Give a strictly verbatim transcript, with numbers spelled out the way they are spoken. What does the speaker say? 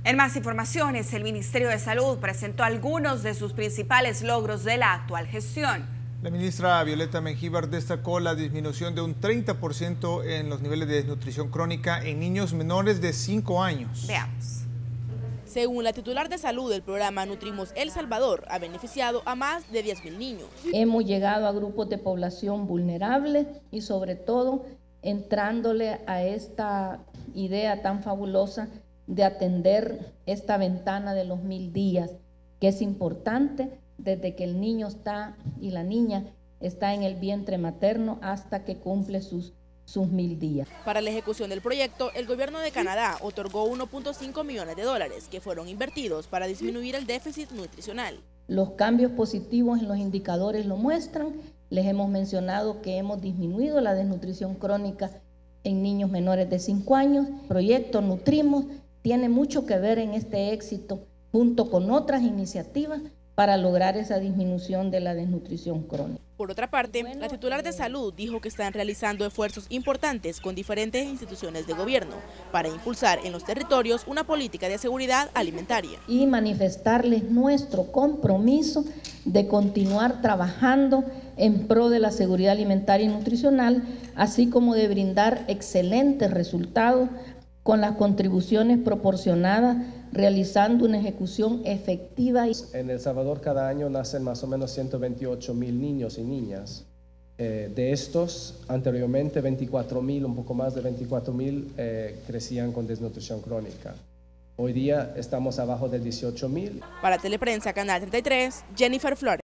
En más informaciones, el Ministerio de Salud presentó algunos de sus principales logros de la actual gestión. La ministra Violeta Mengíbar destacó la disminución de un treinta por ciento en los niveles de desnutrición crónica en niños menores de cinco años. Veamos. Según la titular de salud del programa Nutrimos El Salvador, ha beneficiado a más de diez mil niños. Hemos llegado a grupos de población vulnerables y sobre todo entrándole a esta idea tan fabulosa de atender esta ventana de los mil días, que es importante desde que el niño está y la niña está en el vientre materno hasta que cumple sus, sus mil días. Para la ejecución del proyecto, el gobierno de Canadá otorgó uno punto cinco millones de dólares que fueron invertidos para disminuir el déficit nutricional. Los cambios positivos en los indicadores lo muestran. Les hemos mencionado que hemos disminuido la desnutrición crónica en niños menores de cinco años. El proyecto Nutrimos tiene mucho que ver en este éxito, junto con otras iniciativas, para lograr esa disminución de la desnutrición crónica. Por otra parte, la titular de salud dijo que están realizando esfuerzos importantes con diferentes instituciones de gobierno para impulsar en los territorios una política de seguridad alimentaria. Y manifestarles nuestro compromiso de continuar trabajando en pro de la seguridad alimentaria y nutricional, así como de brindar excelentes resultados con las contribuciones proporcionadas, realizando una ejecución efectiva. En El Salvador cada año nacen más o menos ciento veintiocho mil niños y niñas. Eh, de estos, anteriormente veinticuatro mil, un poco más de veinticuatro mil eh, crecían con desnutrición crónica. Hoy día estamos abajo de dieciocho mil. Para Teleprensa, Canal treinta y tres, Jennifer Flores.